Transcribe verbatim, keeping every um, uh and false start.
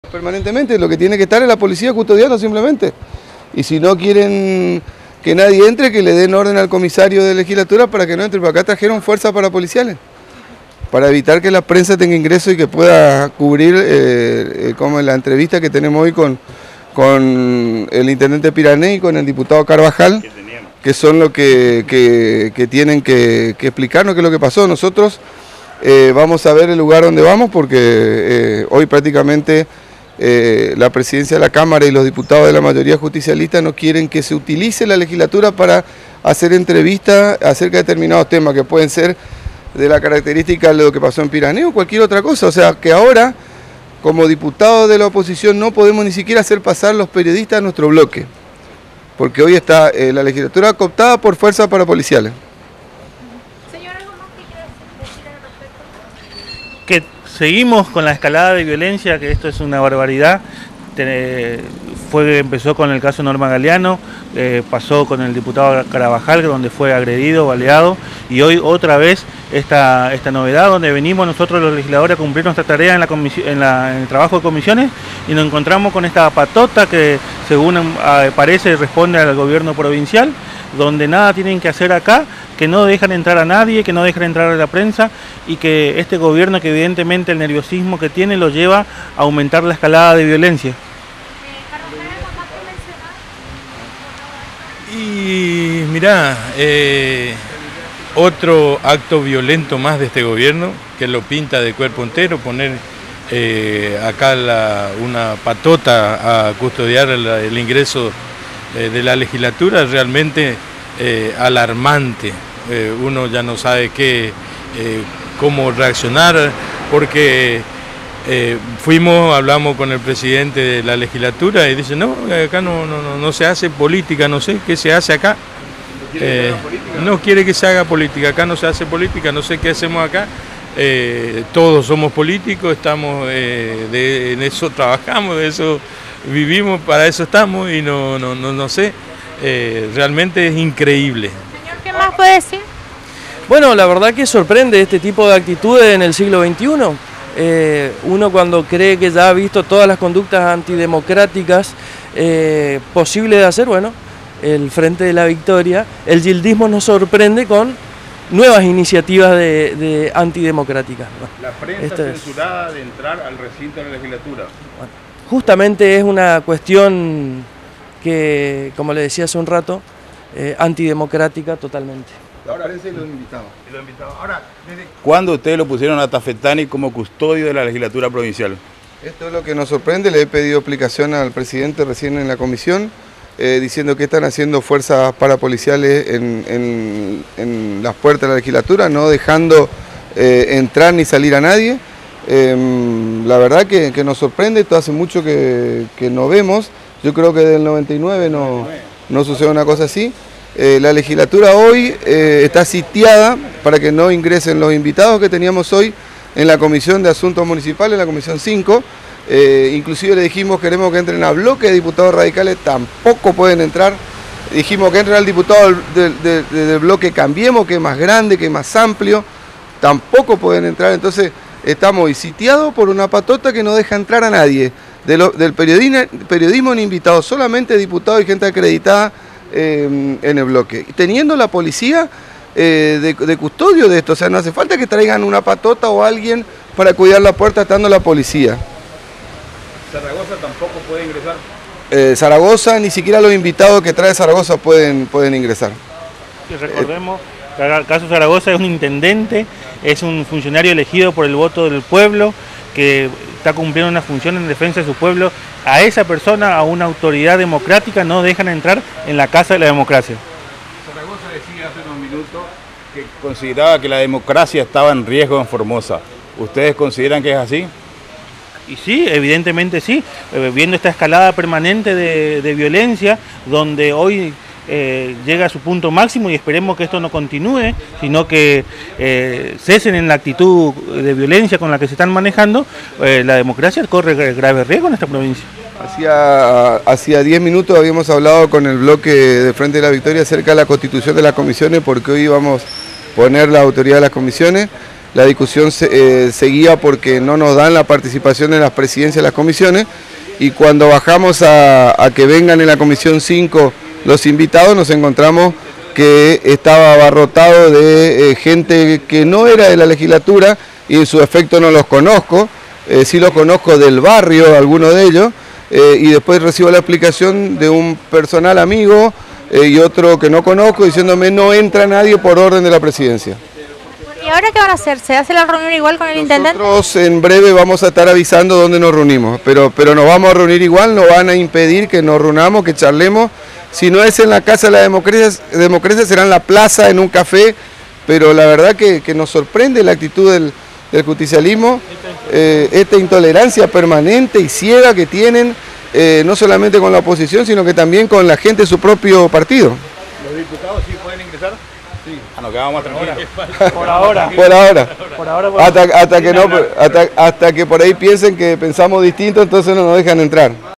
Permanentemente, lo que tiene que estar es la policía custodiando simplemente. Y si no quieren que nadie entre, que le den orden al comisario de legislatura para que no entre. Porque acá trajeron fuerzas parapoliciales, para evitar que la prensa tenga ingreso y que pueda cubrir, eh, eh, como en la entrevista que tenemos hoy con, con el intendente Pirané y con el diputado Carvajal, que son los que, que, que tienen que, que explicarnos qué es lo que pasó. Nosotros eh, vamos a ver el lugar donde vamos, porque eh, hoy prácticamente eh, la presidencia de la Cámara y los diputados de la mayoría justicialista no quieren que se utilice la legislatura para hacer entrevistas acerca de determinados temas que pueden ser de la característica de lo que pasó en Pirané o cualquier otra cosa. O sea, que ahora, como diputados de la oposición, no podemos ni siquiera hacer pasar los periodistas a nuestro bloque, porque hoy está eh, la legislatura cooptada por fuerzas parapoliciales. Señor, ¿algo más que quiera decir al respecto? Que seguimos con la escalada de violencia, que esto es una barbaridad. Fue, empezó con el caso Norma Galeano, eh, pasó con el diputado Carvajal, donde fue agredido, baleado, y hoy otra vez esta, esta novedad, donde venimos nosotros los legisladores a cumplir nuestra tarea en, la en, la, en el trabajo de comisiones, y nos encontramos con esta patota que, según eh, parece, responde al gobierno provincial, donde nada tienen que hacer acá, que no dejan entrar a nadie, que no dejan entrar a la prensa, y que este gobierno, que evidentemente el nerviosismo que tiene, lo lleva a aumentar la escalada de violencia. Y mirá, eh, otro acto violento más de este gobierno, que lo pinta de cuerpo entero, poner eh, acá la, una patota a custodiar el, el ingreso eh, de la legislatura, realmente eh, alarmante. Eh, uno ya no sabe qué, eh, cómo reaccionar, porque eh, fuimos, hablamos con el presidente de la legislatura y dice, no, acá no, no, no se hace política, no sé qué se hace acá. Eh, no quiere que se haga política, acá no se hace política, no sé qué hacemos acá. Eh, todos somos políticos, estamos eh, de, en eso trabajamos, de eso vivimos, para eso estamos, y no, no, no, no sé, eh, realmente es increíble. Señor, ¿qué más puede decir? Bueno, la verdad que sorprende este tipo de actitudes en el siglo veintiuno. Eh, uno cuando cree que ya ha visto todas las conductas antidemocráticas eh, posibles de hacer, bueno, el Frente de la Victoria, el gildismo nos sorprende con nuevas iniciativas de, de antidemocráticas. La prensa Esto censurada es, de entrar al recinto de la legislatura. Bueno, justamente es una cuestión que, como le decía hace un rato, eh, antidemocrática totalmente. Ahora, prensa y los invitados. Y los invitados. Ahora, ¿desde cuándo ustedes lo pusieron a Tafetani como custodio de la legislatura provincial? Esto es lo que nos sorprende. Le he pedido explicación al presidente recién en la comisión, eh, diciendo que están haciendo fuerzas parapoliciales en, en, en las puertas de la legislatura, no dejando eh, entrar ni salir a nadie. Eh, la verdad que, que nos sorprende, esto hace mucho que, que no vemos. Yo creo que del noventa y nueve no, no sucede una cosa así. Eh, la legislatura hoy eh, está sitiada para que no ingresen los invitados que teníamos hoy en la Comisión de Asuntos Municipales, en la Comisión cinco. Eh, inclusive le dijimos queremos que entren a bloque de diputados radicales, tampoco pueden entrar. Dijimos que entren al diputado del, del, del, del bloque Cambiemos, que es más grande, que es más amplio, tampoco pueden entrar. Entonces estamos hoy sitiados por una patota que no deja entrar a nadie. De lo, del periodismo, periodismo ni invitados, solamente diputados y gente acreditada eh, en el bloque. Teniendo la policía eh, de, de custodio de esto, o sea, no hace falta que traigan una patota o alguien para cuidar la puerta estando la policía. ¿Zaragoza tampoco puede ingresar? Eh, Zaragoza, ni siquiera los invitados que trae Zaragoza pueden, pueden ingresar. Y recordemos que el caso Zaragoza es un intendente, es un funcionario elegido por el voto del pueblo, que está cumpliendo una función en defensa de su pueblo. A esa persona, a una autoridad democrática, no dejan entrar en la casa de la democracia. Zaragoza decía hace unos minutos que consideraba que la democracia estaba en riesgo en Formosa. ¿Ustedes consideran que es así? Y sí, evidentemente sí, eh, viendo esta escalada permanente de, de violencia, donde hoy eh, llega a su punto máximo, y esperemos que esto no continúe, sino que eh, cesen en la actitud de violencia con la que se están manejando, eh, la democracia corre grave riesgo en esta provincia. Hacía, hacía diez minutos habíamos hablado con el bloque de Frente de la Victoria acerca de la constitución de las comisiones, porque hoy íbamos a poner la autoridad de las comisiones. la discusión se, eh, seguía porque no nos dan la participación en las presidencias de las comisiones, y cuando bajamos a, a que vengan en la comisión cinco los invitados, nos encontramos que estaba abarrotado de eh, gente que no era de la legislatura, y en su efecto no los conozco, eh, sí los conozco del barrio, algunos de ellos, eh, y después recibo la explicación de un personal amigo eh, y otro que no conozco diciéndome no entra nadie por orden de la presidencia. ¿Y ahora qué van a hacer? ¿Se hace la reunión igual con el intendente? Nosotros en breve vamos a estar avisando dónde nos reunimos, pero, pero nos vamos a reunir igual, no van a impedir que nos reunamos, que charlemos. Si no es en la Casa de la Democracia, democracia será en la plaza, en un café, pero la verdad que, que nos sorprende la actitud del, del justicialismo, eh, esta intolerancia permanente y ciega que tienen, eh, no solamente con la oposición, sino que también con la gente de su propio partido. ¿Los diputados sí pueden ingresar? Sí. Ah, nos quedamos más tranquilos. Por ahora. Por ahora. Por ahora Hasta, hasta, que no, hasta, hasta que por ahí piensen que pensamos distinto, entonces no nos dejan entrar.